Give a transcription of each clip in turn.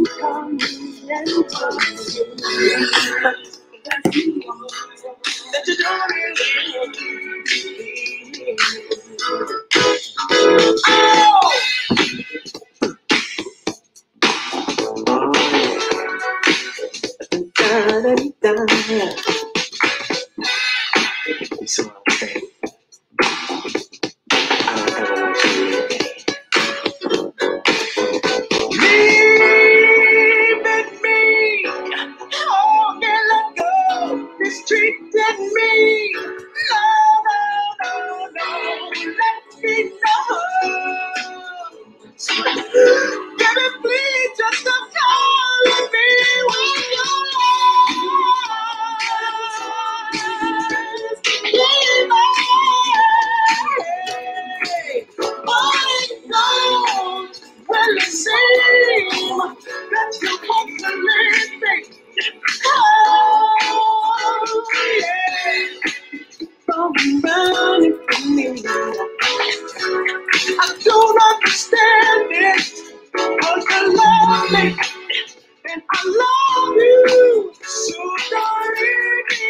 come and tell me that you don't So I'm saying, I don't ever want you to leave me. Oh, can't let go. Mistreated me. No, no, no, no. Let me know. Baby, please just stop calling me with your eyes. I know when it seems that you won't believe me. Oh, yeah. From running from me. I don't understand it. Cause you love me. And I love you. So don't leave me.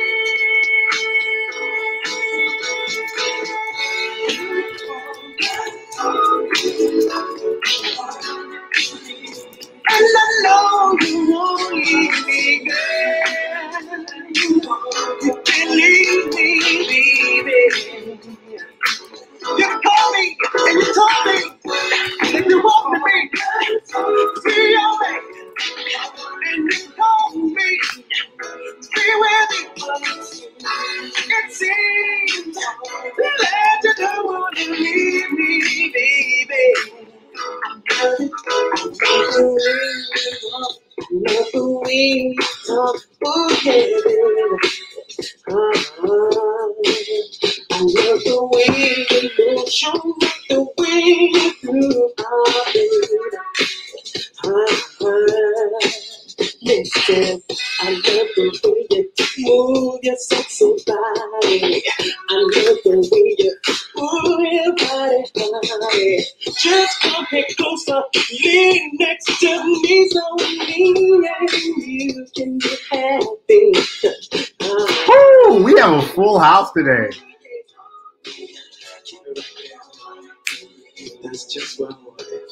And I know you won't leave me, girl. You can leave me, baby. You called me and you told me that you want me be your man. And you told me be with me. It seems that you don't want to leave me, baby. Love the way you talk, okay. I love the way you move, show me the way you do. Listen, I love the way you move your sexy body. I love the way you move your body. Just come here closer, lean next to me so me and you can be happy. Woo! We have a full house today. That's just what I wanted.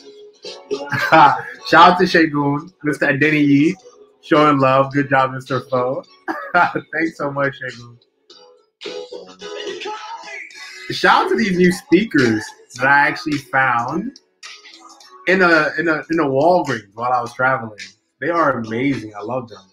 Shout out to Shagun, Mr. Adeniyi, showing love. Good job, Mr. Foe. Thanks so much, Shagun. Shout out to these new speakers that I actually found in a Walgreens while I was traveling. They are amazing. I love them.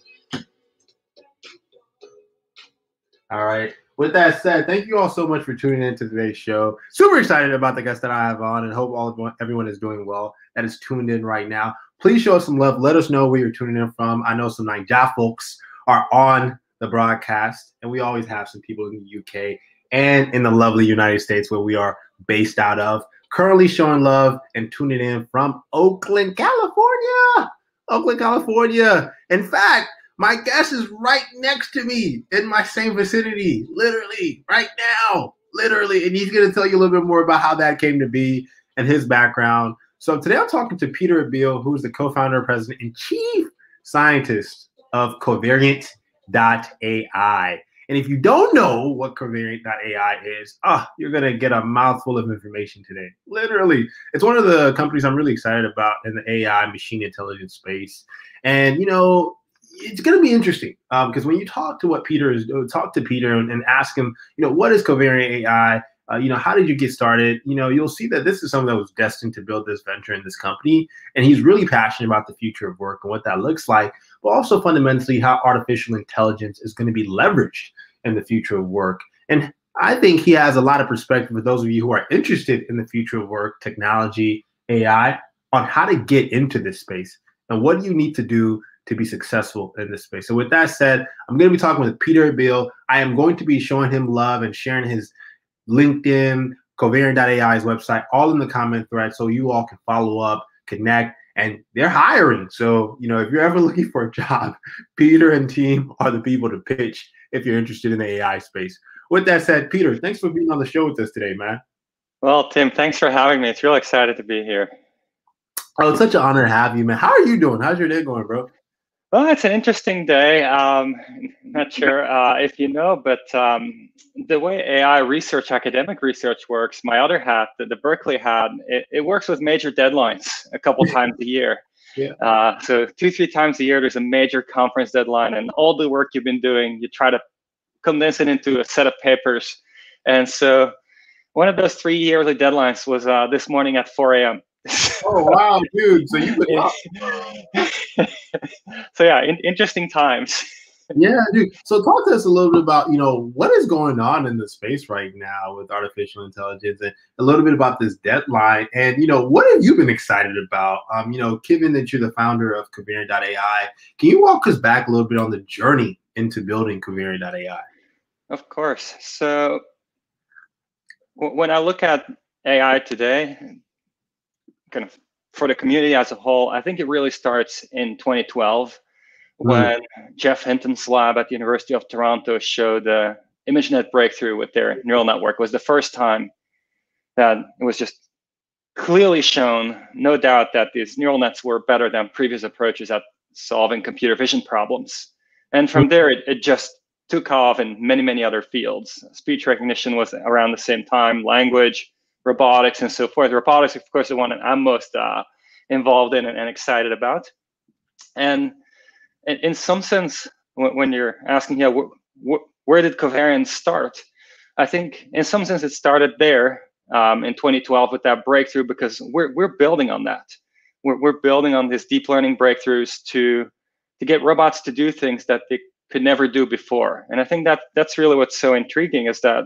All right. With that said, thank you all so much for tuning in to today's show. Super excited about the guests that I have on, and hope everyone is doing well that is tuned in right now. Please show us some love. Let us know where you're tuning in from. I know some Naija folks are on the broadcast, and we always have some people in the UK and in the lovely United States where we are based out of. Currently showing love and tuning in from Oakland, California. Oakland, California. In fact, my guest is right next to me in my same vicinity, literally, right now, literally. And he's going to tell you a little bit more about how that came to be and his background. So today I'm talking to Peter Abbeel, who's the co-founder, president, and chief scientist of Covariant.ai. And if you don't know what Covariant.ai is, you're going to get a mouthful of information today. Literally. It's one of the companies I'm really excited about in the AI machine intelligence space. And, you know, it's going to be interesting because when you talk to Peter and ask him, you know, what is Covariant AI? You know, how did you get started? You know, you'll see that this is someone that was destined to build this venture in this company. And he's really passionate about the future of work and what that looks like, but also fundamentally how artificial intelligence is going to be leveraged in the future of work. And I think he has a lot of perspective for those of you who are interested in the future of work, technology, AI, on how to get into this space and what do you need to do to be successful in this space. So with that said, I'm going to be talking with Peter Abbeel. I am going to be showing him love and sharing his LinkedIn, Covariant.ai's website, all in the comment thread so you all can follow up, connect, and they're hiring. So, you know, if you're ever looking for a job, Peter and team are the people to pitch if you're interested in the AI space. With that said, Peter, thanks for being on the show with us today, man. Well, Tim, thanks for having me. It's real excited to be here. Oh, it's such an honor to have you, man. How are you doing? How's your day going, bro? Well, it's an interesting day. Not sure if you know, but the way AI research, academic research works, my other hat, the Berkeley hat, it works with major deadlines a couple times a year. Yeah. So 2, 3 times a year, there's a major conference deadline, and all the work you've been doing, you try to condense it into a set of papers. And so one of those 3 yearly deadlines was this morning at 4 a.m. Oh wow, dude! So you've been up. So yeah, interesting times. Yeah, dude. So talk to us a little bit about, what is going on in the space right now with artificial intelligence, and a little bit about this deadline, and what have you been excited about? Given that you're the founder of Covariant.ai, can you walk us back a little bit on the journey into building Covariant.ai? Of course. So when I look at AI today, kind of for the community as a whole, I think it really starts in 2012 when Geoff Hinton's lab at the University of Toronto showed the ImageNet breakthrough with their neural network. It was the first time that it was just clearly shown, no doubt, that these neural nets were better than previous approaches at solving computer vision problems. And from there, it just took off in many, many other fields. Speech recognition was around the same time, language, robotics, and so forth. Robotics, of course, the one that I'm most involved in and excited about. And in some sense, when you're asking, where did Covariant start? I think in some sense it started there in 2012 with that breakthrough, because we're building on that. We're building on these deep learning breakthroughs to get robots to do things that they could never do before. And I think that's really what's so intriguing, is that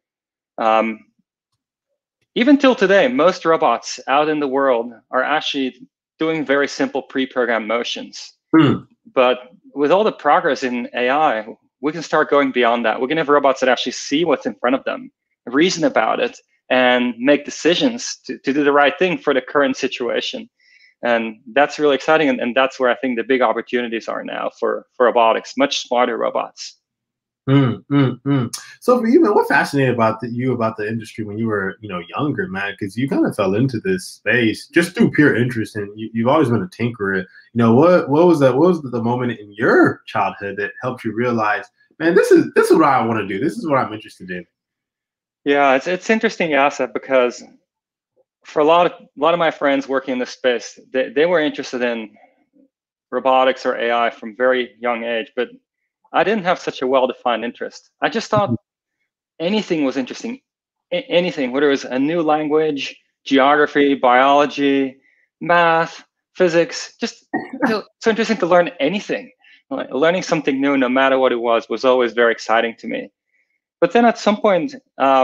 even till today, most robots out in the world are actually doing very simple pre-programmed motions. But with all the progress in AI, we can start going beyond that. We can have robots that actually see what's in front of them, reason about it, and make decisions to do the right thing for the current situation. And that's really exciting. And that's where I think the big opportunities are now for robotics, much smarter robots. So for you, man, what fascinated you about the industry when you were, younger, man? Because you kind of fell into this space just through pure interest, and you've always been a tinkerer. What was that? What was the moment in your childhood that helped you realize, man, this is what I want to do. This is what I'm interested in. Yeah, it's interesting you ask that, because for a lot of my friends working in this space, they were interested in robotics or AI from very young age, but I didn't have such a well-defined interest. I just thought anything was interesting, anything, whether it was a new language, geography, biology, math, physics, just so interesting to learn anything. Learning something new, no matter what it was always very exciting to me. But then at some point,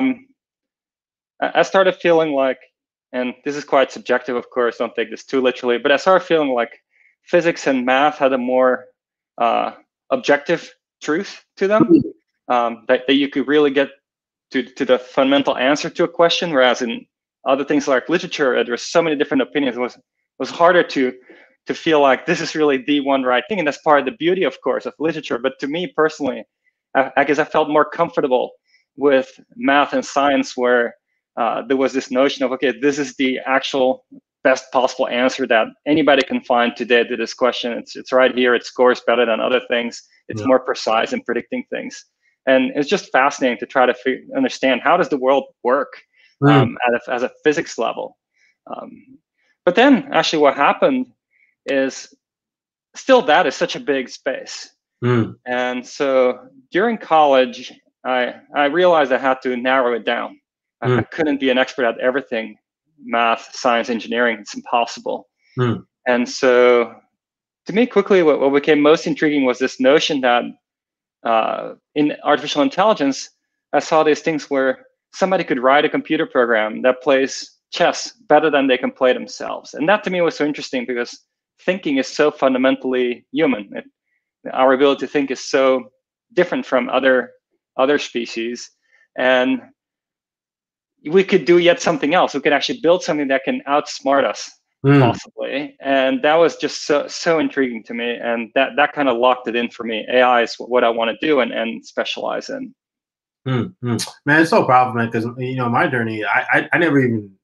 I started feeling like, and this is quite subjective, of course, don't take this too literally, but I started feeling like physics and math had a more objective truth to them, that you could really get to the fundamental answer to a question, whereas in other things like literature, there were so many different opinions. It was harder to feel like this is really the one right thing, and that's part of the beauty, of course, of literature. But to me personally, I guess I felt more comfortable with math and science, where there was this notion of, okay, this is the actual best possible answer that anybody can find today to this question. It's right here. It scores better than other things. It's more precise in predicting things. And it's just fascinating to try to understand, how does the world work at a physics level. But then actually what happened is, still that is such a big space. And so during college, I realized I had to narrow it down. I couldn't be an expert at everything. Math, science, engineering, it's impossible. And so to me, quickly, what became most intriguing was this notion that in artificial intelligence, I saw these things where somebody could write a computer program that plays chess better than they can play themselves. And that to me was so interesting, because thinking is so fundamentally human. Our ability to think is so different from other species. And we could do yet something else. We could actually build something that can outsmart us, possibly. And that was just so intriguing to me. And that kind of locked it in for me. AI is what I want to do and specialize in. Man, it's so powerful, man, because my journey, I never even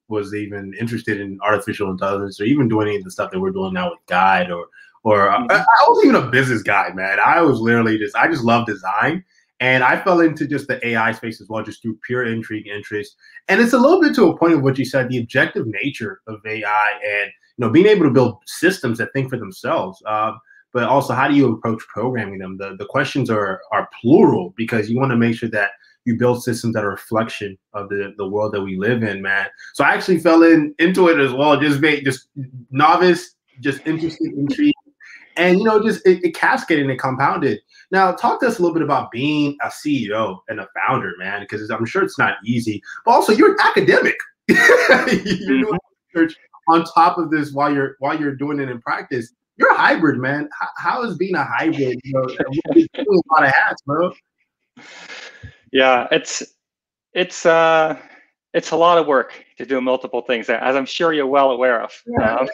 was even interested in artificial intelligence or even doing any of the stuff that we're doing now with Guide or I wasn't even a business guy, man. I was literally I just love design. And I fell into just the AI space as well, just through pure intrigue, interest. And it's a little bit to a point of what you said, the objective nature of AI and, being able to build systems that think for themselves. But also, how do you approach programming them? The questions are plural because you want to make sure that you build systems that are a reflection of the world that we live in, man. So I actually fell into it as well, just novice, just interested, intrigued. And, it cascaded and it compounded. Now, talk to us a little bit about being a CEO and a founder, man, because I'm sure it's not easy. But also, you're an academic. You're doing research on top of this while you're doing it in practice. You're a hybrid, man. How is being a hybrid? You're doing a lot of hats, bro. Yeah, it's a lot of work to do multiple things, as I'm sure you're well aware of. Yeah.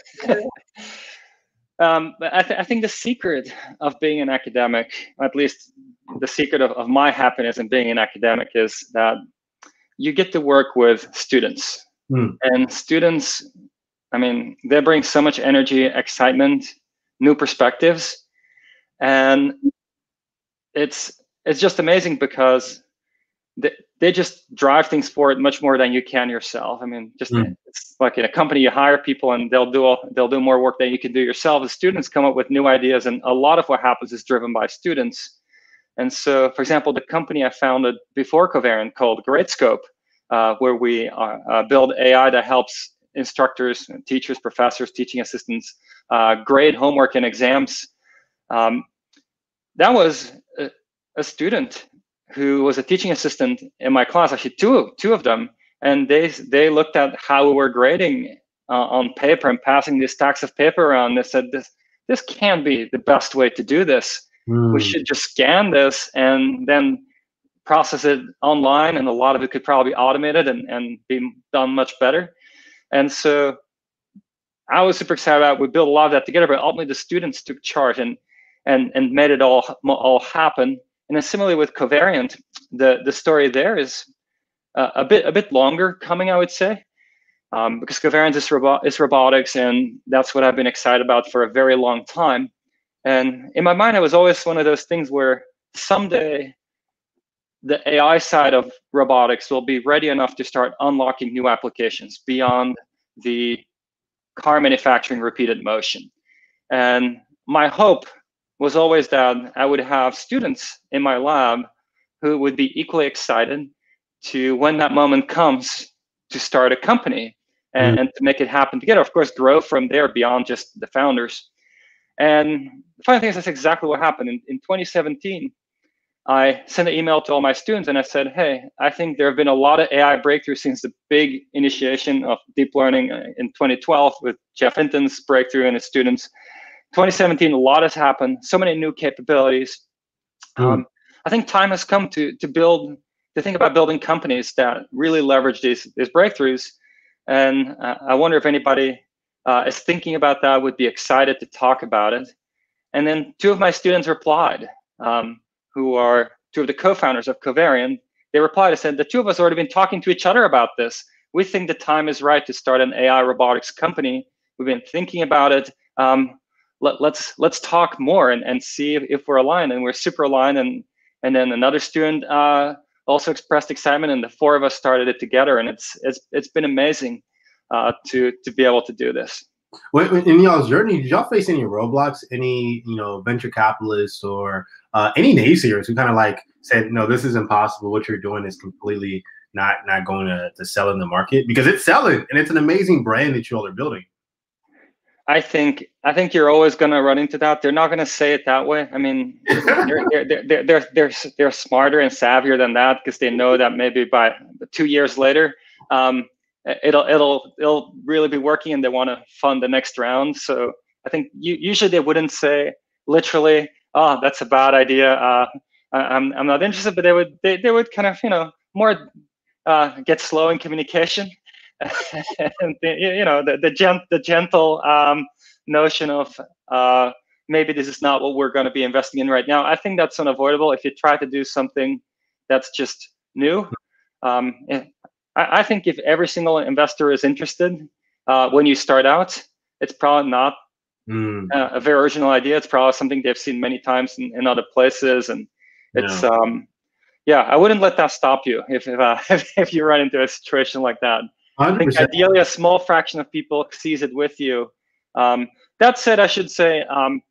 But I think the secret of being an academic, at least the secret of my happiness in being an academic, is that you get to work with students. And students, I mean, they bring so much energy, excitement, new perspectives. And it's just amazing because they just drive things forward much more than you can yourself. I mean, it's like in a company, you hire people and they'll do more work than you can do yourself. The students come up with new ideas, and a lot of what happens is driven by students. And so, for example, the company I founded before Covariant called Gradescope, where we build AI that helps instructors, teachers, professors, teaching assistants grade homework and exams. That was a student who was a teaching assistant in my class, actually two of them, and they looked at how we were grading on paper and passing these stacks of paper around. They said, this can't be the best way to do this. We should just scan this and then process it online, and a lot of it could probably be automated and be done much better. And so I was super excited about it. We built a lot of that together, but ultimately the students took charge and made it all happen. And then similarly with Covariant, the story there is a bit longer coming, I would say, because Covariant is robotics, and that's what I've been excited about for a very long time. And in my mind, it was always one of those things where someday the AI side of robotics will be ready enough to start unlocking new applications beyond the car manufacturing repeated motion. And my hope was always that I would have students in my lab who would be equally excited to, when that moment comes, to start a company and to make it happen together. Of course, grow from there beyond just the founders. And the funny thing is, that's exactly what happened. In 2017, I sent an email to all my students and I said, hey, I think there have been a lot of AI breakthroughs since the big initiation of deep learning in 2012 with Jeff Hinton's breakthrough and his students. 2017, a lot has happened, so many new capabilities. I think time has come to think about building companies that really leverage these breakthroughs. And I wonder if anybody is thinking about that, would be excited to talk about it. And then two of my students replied, who are two of the co-founders of Covariant. They replied and said, the two of us have already been talking to each other about this. We think the time is right to start an AI robotics company. We've been thinking about it. Let's talk more and see if we're aligned. And we're super aligned. And then another student also expressed excitement, and the four of us started it together. And it's been amazing to be able to do this. In y'all's journey, did y'all face any roadblocks? Any venture capitalists or any naysayers who kind of like said, no, this is impossible. What you're doing is completely not going to sell in the market? Because it's selling, and it's an amazing brand that you all are building. I think you're always going to run into that. They're not going to say it that way. I mean, they're smarter and savvier than that, because they know that maybe by 2 years later, it'll really be working, and they want to fund the next round. So I think usually they wouldn't say literally, "Oh, that's a bad idea. I'm not interested," but they would kind of more get slow in communication. And the gentle notion of maybe this is not what we're going to be investing in right now. I think that's unavoidable if you try to do something that's just new. I think if every single investor is interested when you start out, it's probably not a very original idea. It's probably something they've seen many times in other places, and it's yeah. I wouldn't let that stop you if you run into a situation like that. 100%. I think ideally a small fraction of people sees it with you. That said, I should say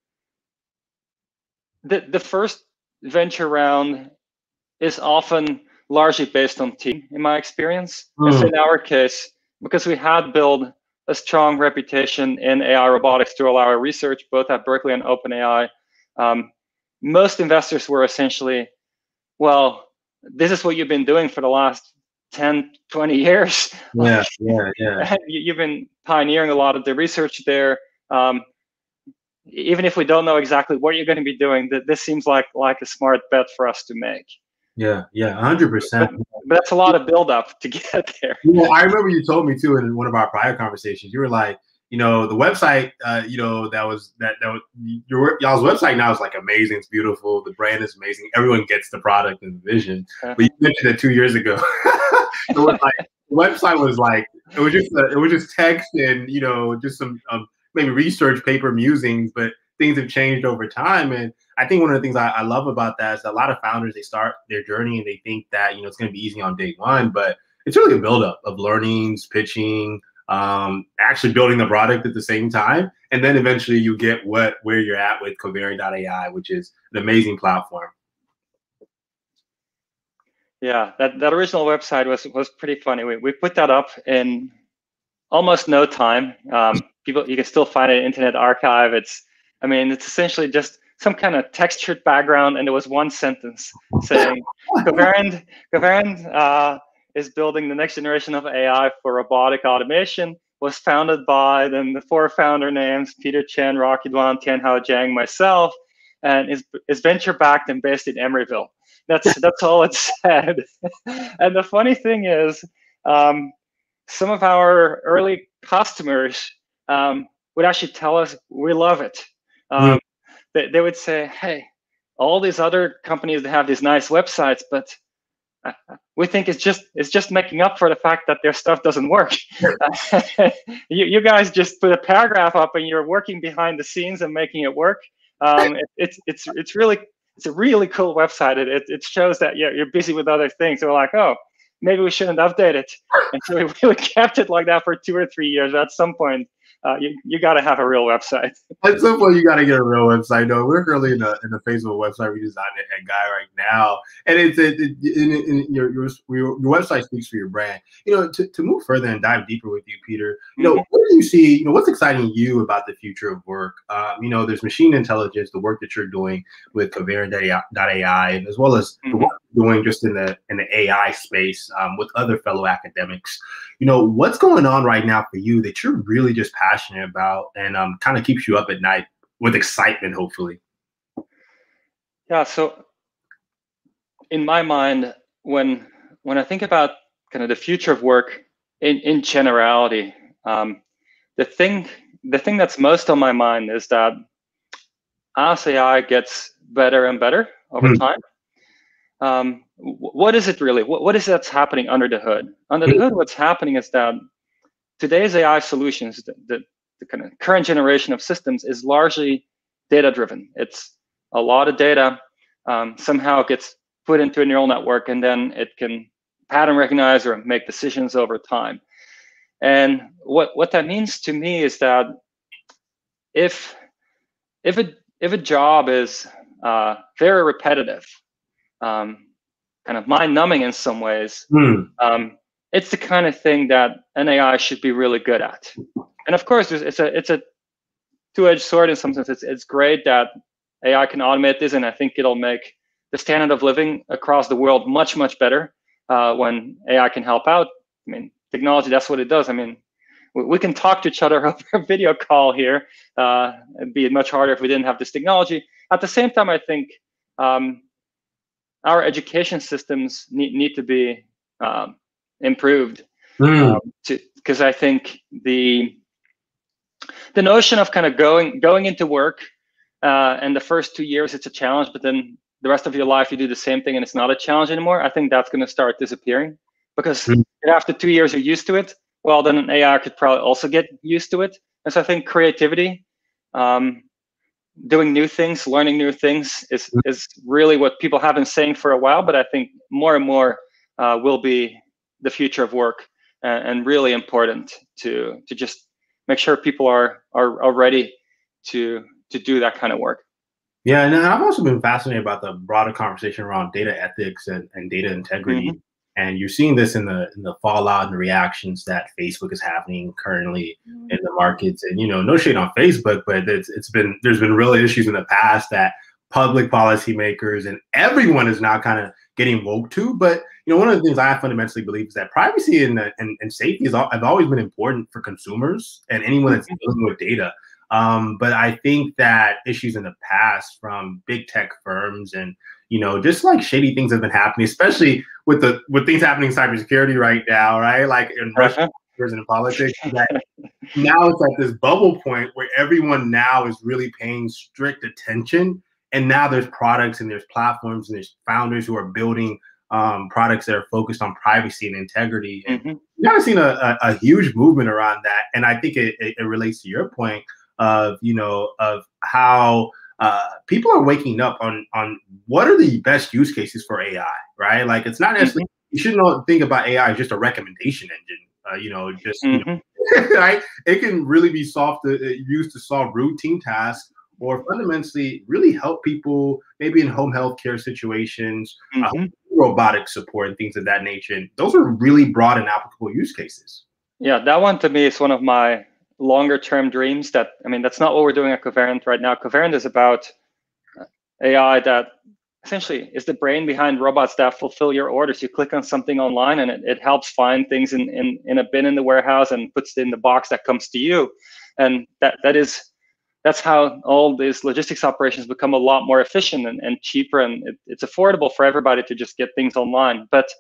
the first venture round is often largely based on team, in my experience. And so in our case, because we had built a strong reputation in AI robotics through all our research, both at Berkeley and OpenAI, most investors were essentially, well, this is what you've been doing for the last 10, 20 years. Yeah. You've been pioneering a lot of the research there. Even if we don't know exactly what you're going to be doing, this seems like a smart bet for us to make. Yeah, 100%. But that's a lot of build-up to get there. Well, I remember you told me too in one of our prior conversations. You were like, the website, y'all's website now is like amazing. It's beautiful. The brand is amazing. Everyone gets the product and the vision. But you mentioned it 2 years ago. It was like the website was like it was just text and just some maybe research paper musings, but things have changed over time. And I think one of the things I love about that is a lot of founders, they start their journey and they think that it's going to be easy on day one, but it's really a buildup of learnings, pitching, actually building the product at the same time, and then eventually you get where you're at with Covariant.ai, which is an amazing platform. Yeah, that original website was pretty funny. We put that up in almost no time. You can still find it in Internet Archive. It's essentially just some kind of textured background, and there was one sentence saying, Covariant is building the next generation of AI for robotic automation, was founded by then the 4 founder names, Peter Chen, Rocky Duan, Tianhao Zhang, myself, and is venture backed and based in Emeryville. That's all it said. And the funny thing is, some of our early customers would actually tell us, we love it. They would say, hey, all these other companies, they have these nice websites, but we think it's just making up for the fact that their stuff doesn't work. You guys just put a paragraph up and you're working behind the scenes and making it work. It's a really cool website. It shows that you're busy with other things. So we're like, oh, maybe we shouldn't update it. And so we kept it like that for 2 or 3 years. At some point, you got to have a real website. At some point, you got to get a real website. No, we're currently in the Facebook website redesign at Guy right now, and your website speaks for your brand. To move further and dive deeper with you, Peter. What do you see? What's exciting you about the future of work? There's machine intelligence, the work that you're doing with Covariant.ai, as well as the work you're doing just in the AI space with other fellow academics. What's going on right now for you that you're really just passionate about and kind of keeps you up at night with excitement, hopefully? Yeah, so in my mind, when I think about kind of the future of work in generality, the thing that's most on my mind is that as AI gets better and better over time, what is it really? What is that's happening under the hood? Under the hood, what's happening is that today's AI solutions, the kind of current generation of systems, is largely data-driven. It's a lot of data somehow gets put into a neural network, and then it can pattern recognize or make decisions over time. And what that means to me is that if a job is very repetitive, kind of mind-numbing in some ways, it's the kind of thing that an AI should be really good at. And of course, it's a two-edged sword in some sense. It's great that AI can automate this, and I think it'll make the standard of living across the world much, much better when AI can help out. Technology, that's what it does. We can talk to each other over a video call here. It'd be much harder if we didn't have this technology. At the same time, I think our education systems need to be improved, because I think the notion of kind of going into work and the first 2 years it's a challenge, but then the rest of your life you do the same thing and it's not a challenge anymore. I think that's going to start disappearing. because after 2 years you're used to it. Well, then an AI could probably also get used to it. And so I think creativity, doing new things, learning new things is really what people have been saying for a while, but I think more and more will be the future of work, and really important to just make sure people are ready to do that kind of work. Yeah, and I've also been fascinated about the broader conversation around data ethics and data integrity. And you're seeing this in the fallout and the reactions that Facebook is having currently in the markets. And no shade on Facebook, but there's been real issues in the past that public policymakers and everyone is now kind of getting woke to. But one of the things I fundamentally believe is that privacy and safety have always been important for consumers and anyone that's dealing with data. But I think that issues in the past from big tech firms and just like shady things have been happening, especially with things happening in cybersecurity right now, right? Like in Russia and in politics. That now it's at this bubble point where everyone now is really paying strict attention, and now there's products and there's platforms and there's founders who are building products that are focused on privacy and integrity. And we've kind of seen a huge movement around that, and I think it relates to your point of how people are waking up on what are the best use cases for AI, right? Like it's not necessarily you shouldn't think about AI as just a recommendation engine. Right? It can really be used to solve routine tasks or fundamentally really help people maybe in home healthcare situations, robotic support and things of that nature. And those are really broad and applicable use cases. Yeah, that one to me is one of my longer-term dreams. That's not what we're doing at Covariant right now. Covariant is about AI that essentially is the brain behind robots that fulfill your orders. You click on something online and it helps find things in a bin in the warehouse and puts it in the box that comes to you. And that's how all these logistics operations become a lot more efficient and cheaper, and it's affordable for everybody to just get things online. But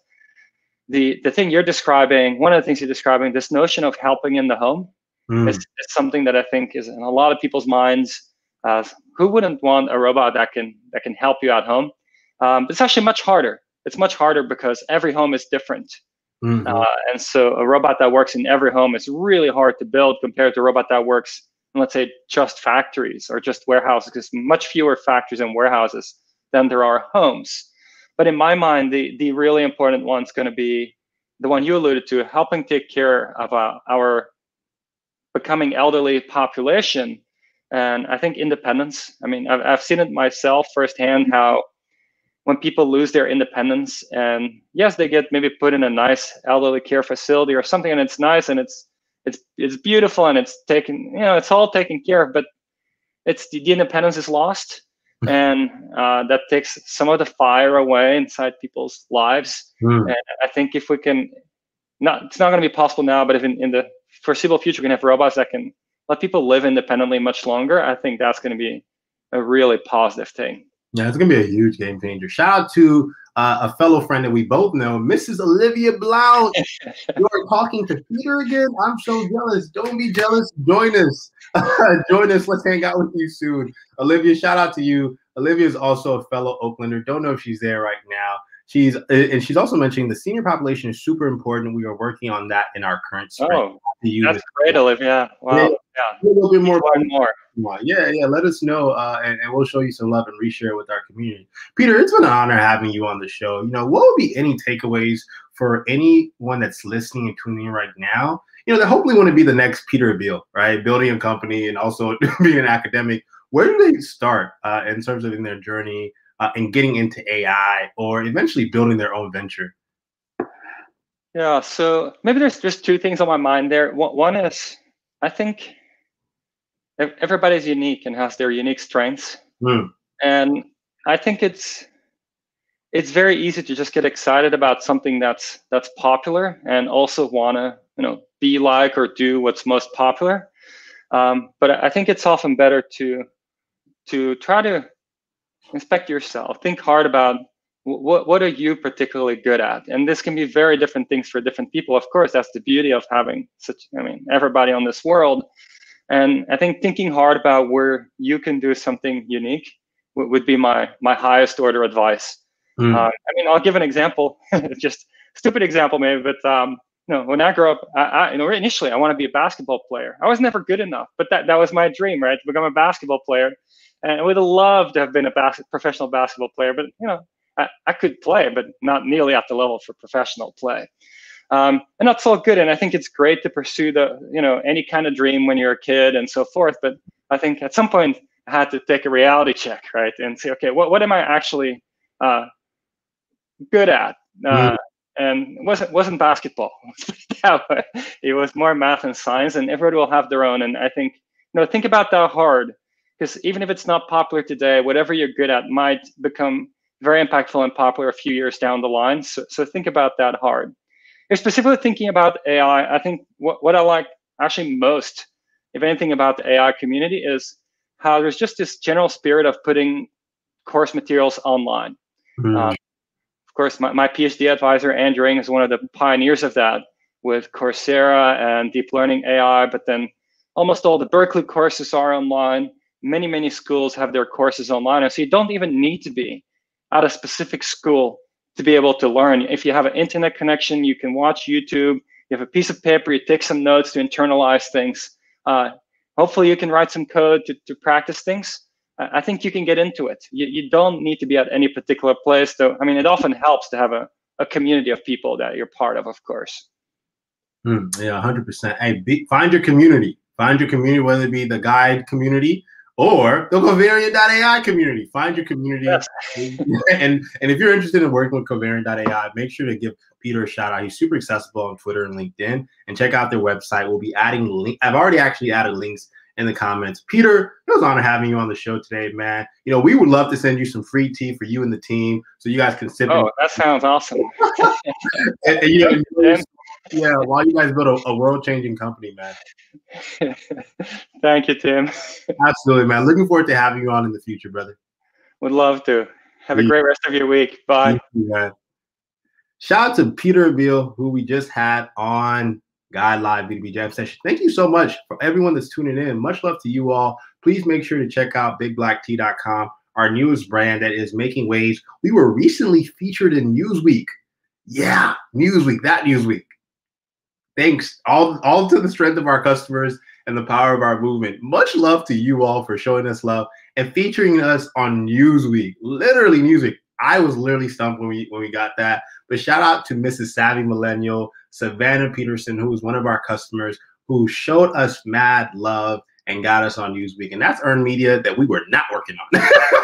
the thing you're describing, one of the things you're describing, this notion of helping in the home, it's something that I think is in a lot of people's minds. Who wouldn't want a robot that can help you at home? But it's actually much harder. It's much harder because every home is different. And so a robot that works in every home is really hard to build compared to a robot that works in, let's say, just factories or just warehouses, because much fewer factories and warehouses than there are homes. But in my mind, the really important one's going to be the one you alluded to, helping take care of our becoming elderly population. And I think independence. I've seen it myself firsthand, how when people lose their independence, and yes, they get maybe put in a nice elderly care facility or something, and it's nice and it's beautiful and it's taken, it's all taken care of, but it's the independence is lost, and that takes some of the fire away inside people's lives. And I think if we can, it's not going to be possible now, but if in the foreseeable future we can have robots that can let people live independently much longer, I think that's going to be a really positive thing. Yeah, it's going to be a huge game changer. Shout out to a fellow friend that we both know, Mrs. Olivia Blount. You're talking to Peter again. I'm so jealous. Don't be jealous. Join us. Join us. Let's hang out with you soon. Olivia, shout out to you. Olivia is also a fellow Oaklander. Don't know if she's there right now. She's also mentioning the senior population is super important. We are working on that in our current sprint. Oh, that's great, Olivia. Wow. Yeah. A little bit more. Yeah. Let us know, and we'll show you some love and reshare with our community. Peter, it's been an honor having you on the show. What would be any takeaways for anyone that's listening and tuning in right now? That hopefully want to be the next Peter Abbeel, right? Building a company and also being an academic. Where do they start in terms of in their journey? And getting into AI or eventually building their own venture? Yeah, so maybe there's just two things on my mind there. One is, I think everybody's unique and has their unique strengths. And I think it's very easy to just get excited about something that's popular and also want to be like or do what's most popular. But I think it's often better to try to inspect yourself. Think hard about what are you particularly good at, and this can be very different things for different people. Of course, that's the beauty of having everybody on this world. And I think thinking hard about where you can do something unique would be my highest order advice. I'll give an example. Just stupid example maybe, but when I grew up, initially I want to be a basketball player. I was never good enough, but that was my dream, right? To become a basketball player, and I would have loved to have been a professional basketball player. But I could play, but not nearly at the level for professional play. And that's all good, and I think it's great to pursue any kind of dream when you're a kid and so forth. But I think at some point I had to take a reality check, right, and say, okay, what am I actually good at? And it wasn't basketball. It was more math and science, and everybody will have their own. And I think think about that hard, because even if it's not popular today, whatever you're good at might become very impactful and popular a few years down the line. So think about that hard. You're specifically thinking about AI. I think what I like actually most, if anything, about the AI community is how there's just this general spirit of putting course materials online. Of course, my PhD advisor, Andrew Ng, is one of the pioneers of that with Coursera and deep learning AI, but then almost all the Berkeley courses are online. Many, many schools have their courses online. And so you don't even need to be at a specific school to be able to learn. If you have an internet connection, you can watch YouTube. You have a piece of paper, you take some notes to internalize things. Hopefully you can write some code to practice things. I think you can get into it. You don't need to be at any particular place, though. I mean, it often helps to have a community of people that you're part of course. Yeah, 100%. Hey, find your community. Find your community, whether it be the guide community or the Covariant.ai community. Find your community. Yes. and if you're interested in working with Covariant.ai, make sure to give Peter a shout out. He's super accessible on Twitter and LinkedIn. And check out their website. We'll be adding links. I've already actually added links in the comments. Peter, it was an honor having you on the show today, man. We would love to send you some free tea for you and the team so you guys can sip. Oh, that sounds awesome. Yeah, while you guys build a world-changing company, man. Thank you, Tim. Absolutely, man. Looking forward to having you on in the future, brother. Would love to. Have a great rest of your week. Bye. Thank you, man. Shout out to Peter Abbeel, who we just had on Guide Live B2B Jam Session. Thank you so much for everyone that's tuning in. Much love to you all. Please make sure to check out BigBlackT.com, our newest brand that is making waves. We were recently featured in Newsweek. Yeah, Newsweek, that Newsweek. Thanks all to the strength of our customers and the power of our movement. Much love to you all for showing us love and featuring us on Newsweek. Literally Newsweek. I was literally stumped when we got that. But shout out to Mrs. Savvy Millennial, Savannah Peterson, who was one of our customers, who showed us mad love and got us on Newsweek. And that's earned media that we were not working on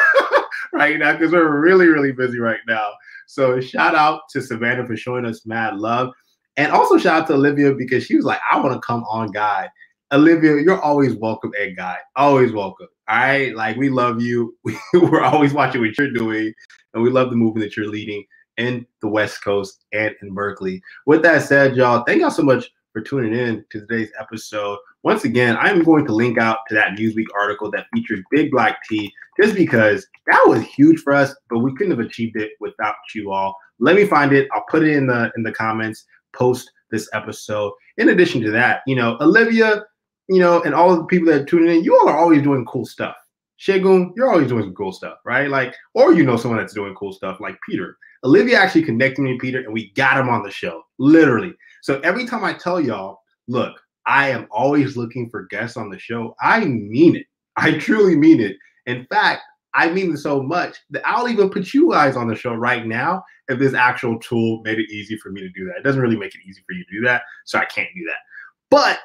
right now, because we're really, really busy right now. So shout out to Savannah for showing us mad love. And also shout out to Olivia, because she was like, I want to come on Guide. Olivia, you're always welcome at Guide. Always welcome. All right? Like, we love you. We're always watching what you're doing. And we love the movement that you're leading in the West Coast and in Berkeley. With that said, y'all, thank y'all so much for tuning in to today's episode. Once again, I'm going to link out to that Newsweek article that features Big Black T, just because that was huge for us, but we couldn't have achieved it without you all. Let me find it. I'll put it in the comments post this episode. In addition to that, Olivia, and all of the people that are tuning in, you all are always doing cool stuff. Shegun, you're always doing some cool stuff, right? Like, or someone that's doing cool stuff like Peter. Olivia actually connected me to Peter, and we got him on the show, literally. So every time I tell y'all, look, I am always looking for guests on the show, I mean it. I truly mean it. In fact, I mean it so much that I'll even put you guys on the show right now if this actual tool made it easy for me to do that. It doesn't really make it easy for you to do that, so I can't do that. But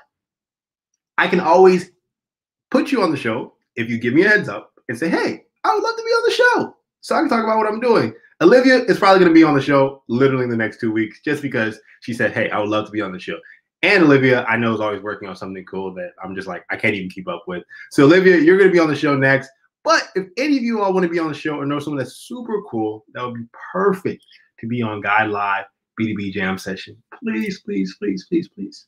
I can always put you on the show if you give me a heads up and say, hey, I would love to be on the show so I can talk about what I'm doing. Olivia is probably going to be on the show literally in the next 2 weeks just because she said, hey, I would love to be on the show. And Olivia, I know, is always working on something cool that I'm just like, I can't even keep up with. So Olivia, you're going to be on the show next. But if any of you all want to be on the show or know someone that's super cool, that would be perfect to be on Guide Live B2B Jam Session. Please, please, please, please, please.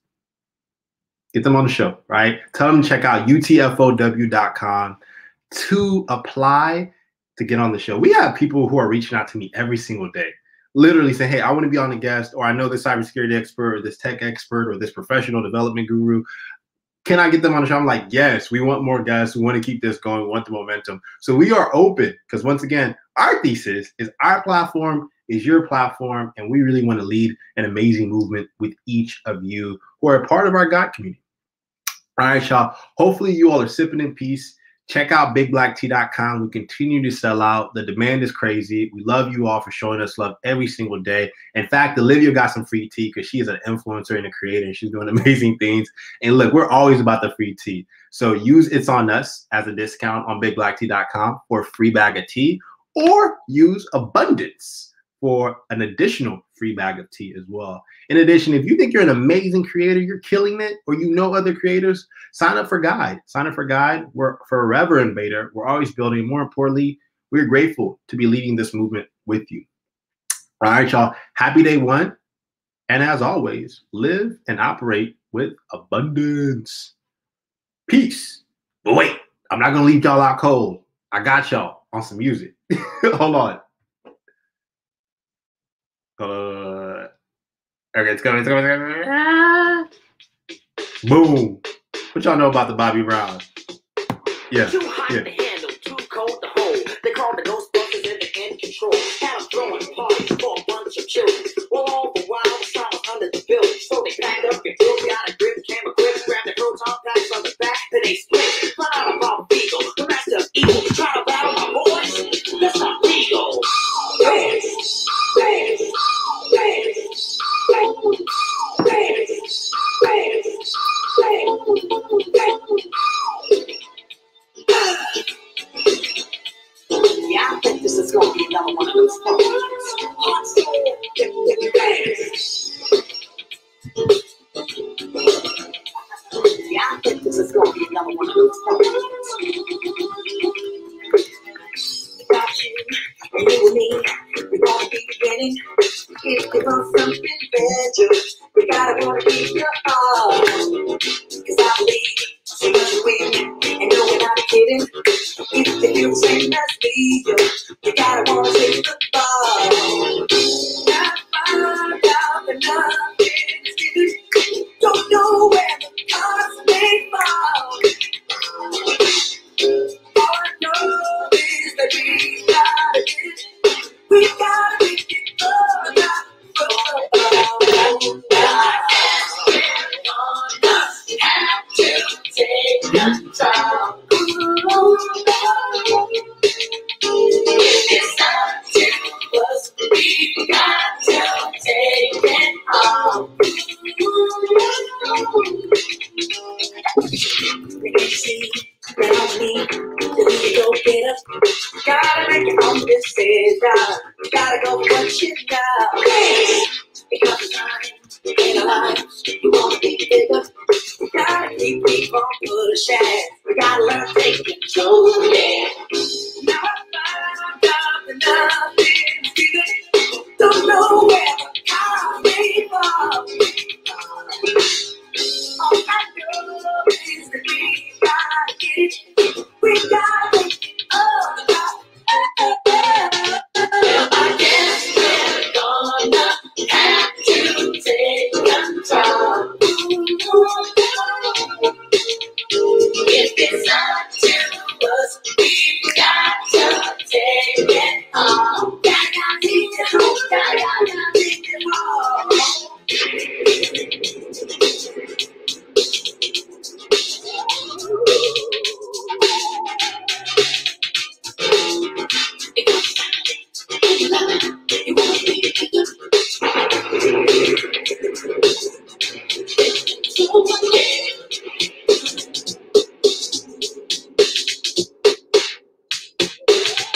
Get them on the show, right? Tell them to check out utfow.com to apply to get on the show. We have people who are reaching out to me every single day, literally saying, hey, I want to be on a guest, or I know this cybersecurity expert or this tech expert or this professional development guru. Can I get them on the show? I'm like, yes, we want more guests. We want to keep this going. We want the momentum. So we are open because, once again, our thesis is our platform is your platform, and we really want to lead an amazing movement with each of you who are a part of our God community. All right, y'all. Hopefully you all are sipping in peace. Check out bigblacktea.com. We continue to sell out. The demand is crazy. We love you all for showing us love every single day. In fact, Olivia got some free tea because she is an influencer and a creator, and she's doing amazing things. And look, we're always about the free tea. So use It's On Us as a discount on bigblacktea.com for a free bag of tea, or use Abundance for an additional free bag of tea as well. In addition, if you think you're an amazing creator, you're killing it, or you know other creators, sign up for Guide. Sign up for Guide. We're forever in beta. We're always building. More importantly, we're grateful to be leading this movement with you. All right, y'all. Happy day one. And as always, live and operate with abundance. Peace. But wait, I'm not going to leave y'all out cold. I got y'all on some music. Hold on. Okay, it's coming. Boom. What y'all know about the Bobby Brown? Yeah. Too hot to handle, too cold to hold. They called the Ghostbusters and they're in control. Had them throwing parties for a bunch of children. Well, all the while the sound was under the building. So they packed up their tools, got a grip, came equipped, grabbed their proton packs on the back, then they split. Fly out of our Beagle, the master of evil. Try to battle my boys? That's not legal. Dance, dance, dance, dance, dance, dance, yeah, I think this is gonna be another one of those moments. Hot soul, yeah, I think this is gonna be another one of those moments. Got you, and you and me, we're gonna be beginning. If you want something better, we gotta go to keep your heart. Cause I believe so much you win, and no, we're not kidding. If you say let's be you gotta wanna take the ball. Now find out that nothing is given. Don't know where the cards may fall. All I know is that we gotta get it. We gotta make it for now. Have to take the time. It's up to us. We got to take it on. Make it see, around me, till we go get us. Gotta make your own decision. Gotta go for what you know. Because it's time in our lives, we wanna be bigger. We gotta keep people pushing. We gotta learn to take control, yeah. Now I found out enough.